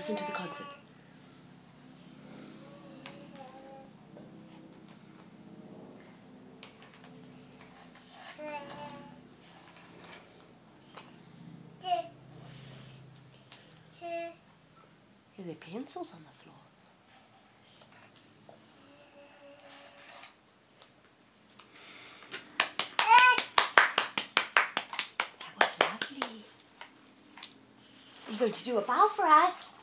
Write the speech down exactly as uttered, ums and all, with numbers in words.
listen to the concert. Are there pencils on the floor? That was lovely. Are you going to do a bow for us?